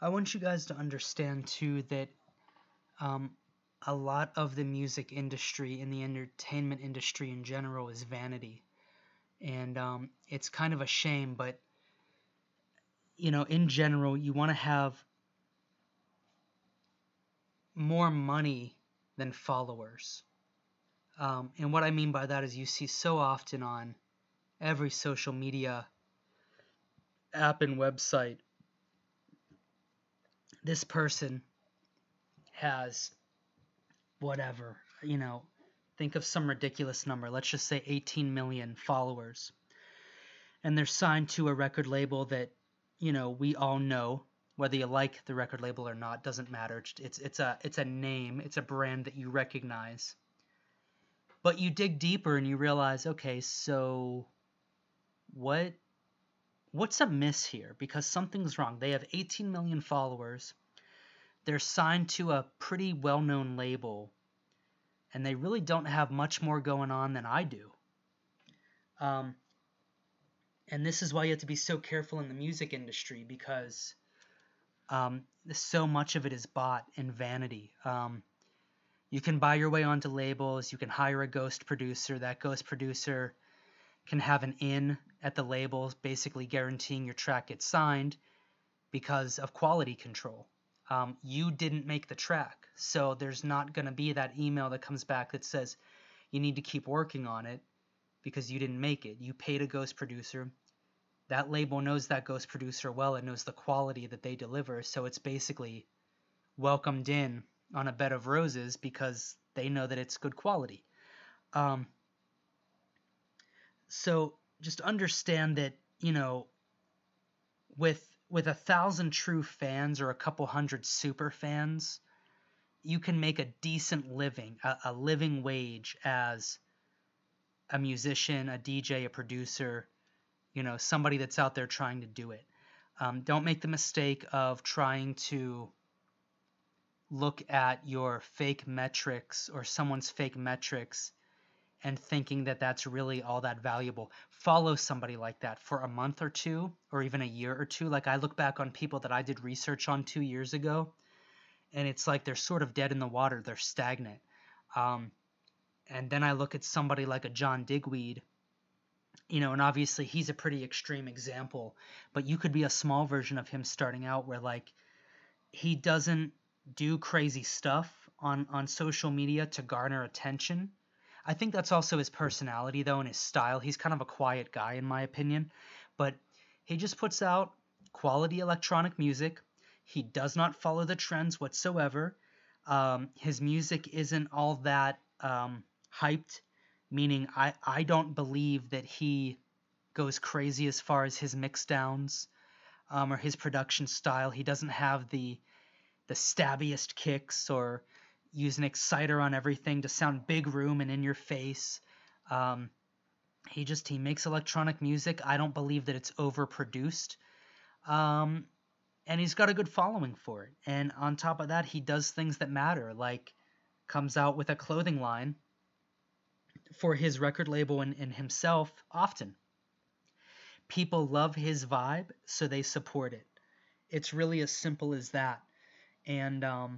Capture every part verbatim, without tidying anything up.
I want you guys to understand too that um, a lot of the music industry and the entertainment industry in general is vanity, and um, it's kind of a shame. But you know, in general, you want to have more money than followers. Um, and what I mean by that is you see so often on every social media app and website, this person has whatever, you know, think of some ridiculous number. Let's just say eighteen million followers. And they're signed to a record label that, you know, we all know. Whether you like the record label or not doesn't matter. It's it's a it's a name, it's a brand that you recognize. But you dig deeper and you realize, okay, so what what's amiss here? Because something's wrong. They have eighteen million followers. They're signed to a pretty well-known label, and they really don't have much more going on than I do. Um, and this is why you have to be so careful in the music industry, because um, so much of it is bought in vanity. Um, you can buy your way onto labels. You can hire a ghost producer. That ghost producer can have an in at the labels, basically guaranteeing your track gets signed because of quality control. Um, you didn't make the track, so there's not going to be that email that comes back that says you need to keep working on it because you didn't make it. You paid a ghost producer. That label knows that ghost producer well and knows the quality that they deliver, so it's basically welcomed in on a bed of roses because they know that it's good quality. Um, so just understand that, you know, with with a thousand true fans or a couple hundred super fans, you can make a decent living, a, a living wage as a musician, a D J, a producer, you know, somebody that's out there trying to do it. Um, don't make the mistake of trying to look at your fake metrics or someone's fake metrics and thinking that that's really all that valuable. Follow somebody like that for a month or two, or even a year or two. Like I look back on people that I did research on two years ago, and it's like they're sort of dead in the water. They're stagnant. Um, and then I look at somebody like a John Digweed, you know, and obviously he's a pretty extreme example, but you could be a small version of him starting out where like he doesn't do crazy stuff on, on social media to garner attention. I think that's also his personality, though, and his style. He's kind of a quiet guy, in my opinion. But he just puts out quality electronic music. He does not follow the trends whatsoever. Um, his music isn't all that um, hyped, meaning I, I don't believe that he goes crazy as far as his mix downs um, or his production style. He doesn't have the the stabbiest kicks or use an exciter on everything to sound big room and in your face. Um, he just he makes electronic music. I don't believe that it's overproduced. Um, and he's got a good following for it. And on top of that, he does things that matter, like comes out with a clothing line for his record label and, and himself often. People love his vibe, so they support it. It's really as simple as that. And um,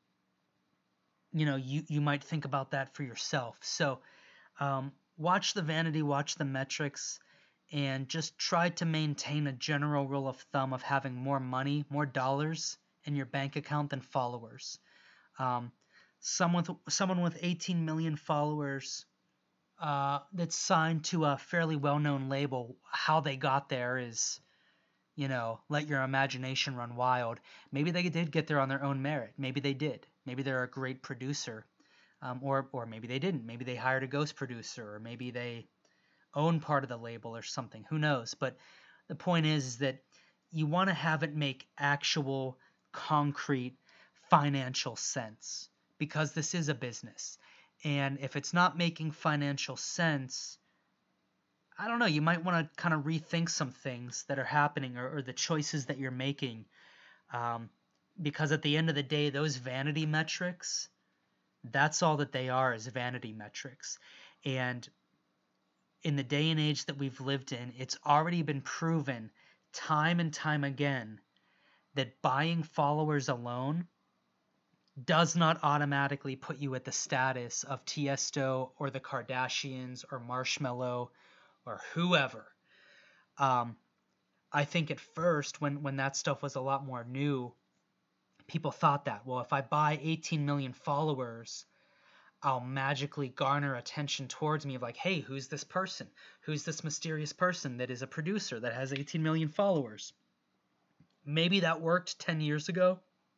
you know, you, you might think about that for yourself. So um, watch the vanity, watch the metrics, and just try to maintain a general rule of thumb of having more money, more dollars in your bank account than followers. Um, someone, with, someone with eighteen million followers uh, that's signed to a fairly well-known label, how they got there is, you know, let your imagination run wild. Maybe they did get there on their own merit. Maybe they did. Maybe they're a great producer, um, or or maybe they didn't. Maybe they hired a ghost producer, or maybe they own part of the label or something. Who knows? But the point is, is that you want to have it make actual, concrete, financial sense because this is a business. And if it's not making financial sense, I don't know, you might want to kind of rethink some things that are happening or, or the choices that you're making. Um, because at the end of the day, those vanity metrics, that's all that they are, is vanity metrics. And in the day and age that we've lived in, it's already been proven time and time again that buying followers alone does not automatically put you at the status of Tiesto or the Kardashians or Marshmello or whoever. Um, I think at first, when, when that stuff was a lot more new, people thought that, well, if I buy eighteen million followers, I'll magically garner attention towards me of like, hey, who's this person? Who's this mysterious person that is a producer that has eighteen million followers? Maybe that worked ten years ago.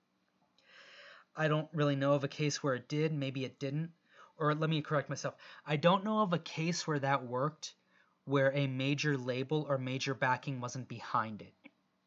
I don't really know of a case where it did. Maybe it didn't. Or let me correct myself. I don't know of a case where that worked, where a major label or major backing wasn't behind it.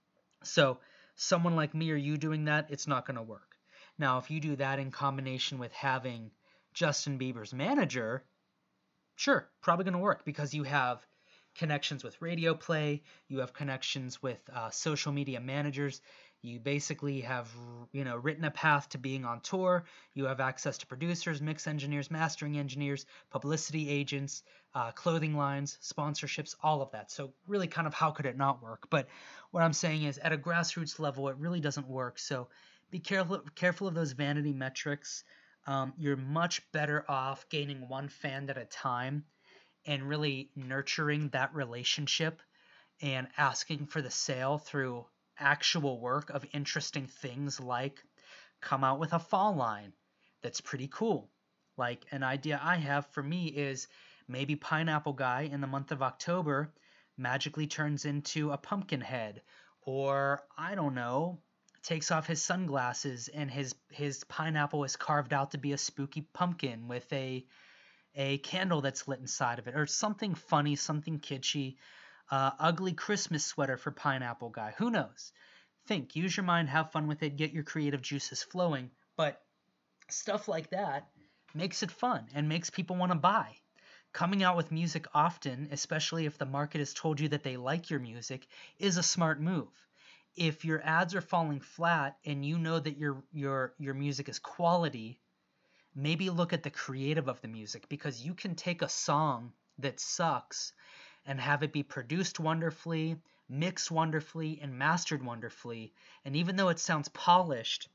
So someone like me or you doing that, it's not going to work. Now, if you do that in combination with having Justin Bieber's manager, sure, probably going to work because you have connections with radio play, you have connections with uh, social media managers, you basically have, you know, written a path to being on tour, you have access to producers, mix engineers, mastering engineers, publicity agents, uh, clothing lines, sponsorships, all of that. So really kind of how could it not work? But what I'm saying is at a grassroots level, it really doesn't work. So be careful, careful of those vanity metrics. Um, you're much better off gaining one fan at a time and really nurturing that relationship and asking for the sale through actual work of interesting things like come out with a fall line that's pretty cool. Like an idea I have for me is maybe Pineapple Guy in the month of October magically turns into a pumpkin head, or I don't know, takes off his sunglasses and his his pineapple is carved out to be a spooky pumpkin with a a candle that's lit inside of it, or something funny, something kitschy, uh, ugly Christmas sweater for Pineapple Guy. Who knows? Think, use your mind, have fun with it, get your creative juices flowing. But stuff like that makes it fun and makes people want to buy. Coming out with music often, especially if the market has told you that they like your music, is a smart move. If your ads are falling flat and you know that your your your music is quality, maybe look at the creative of the music, because you can take a song that sucks and have it be produced wonderfully, mixed wonderfully, and mastered wonderfully. And even though it sounds polished,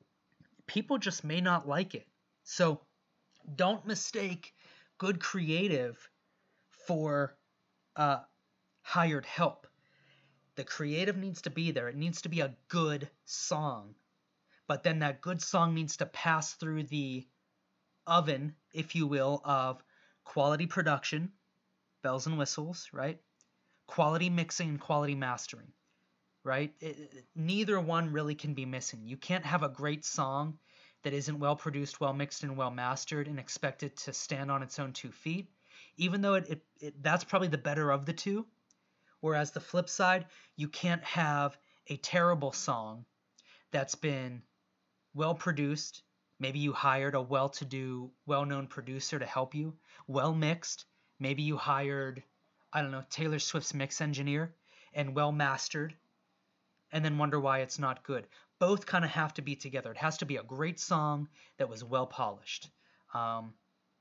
people just may not like it. So don't mistake good creative for uh, hired help. The creative needs to be there. It needs to be a good song. But then that good song needs to pass through the oven, if you will, of quality production, bells and whistles, right? Quality mixing and quality mastering, right? It, neither one really can be missing. You can't have a great song that isn't well produced, well mixed, and well mastered and expect it to stand on its own two feet, even though it, it, it that's probably the better of the two. Whereas the flip side, you can't have a terrible song that's been well produced. Maybe you hired a well-to-do, well-known producer to help you. Well mixed. Maybe you hired, I don't know, Taylor Swift's mix engineer, and well mastered, and then wonder why it's not good. Both kind of have to be together. It has to be a great song that was well polished. Um,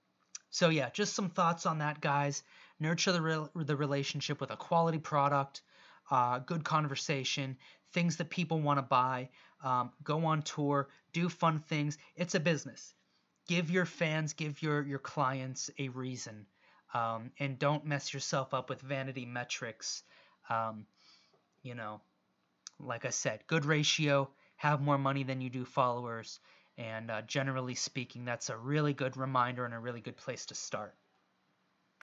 so yeah, just some thoughts on that, guys. Nurture the re- the relationship with a quality product, uh, good conversation, things that people want to buy. Um, go on tour, do fun things. It's a business. Give your fans, give your your clients a reason, um, and don't mess yourself up with vanity metrics. Um, you know, like I said, good ratio. Have more money than you do followers, and uh, generally speaking, that's a really good reminder and a really good place to start.